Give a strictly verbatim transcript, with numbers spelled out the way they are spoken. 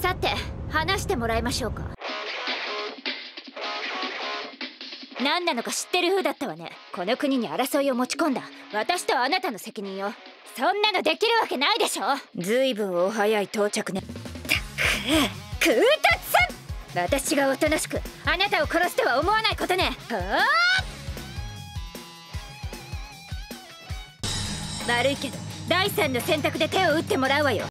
さて話してもらいましょうか。何なのか知ってる風だったわね。この国に争いを持ち込んだ私とあなたの責任よ。そんなのできるわけないでしょ。ずいぶんお早い到着ね。たく空達さん、私がおとなしくあなたを殺しては思わないことね。はあ、悪いけど第三の選択で手を打ってもらうわよ。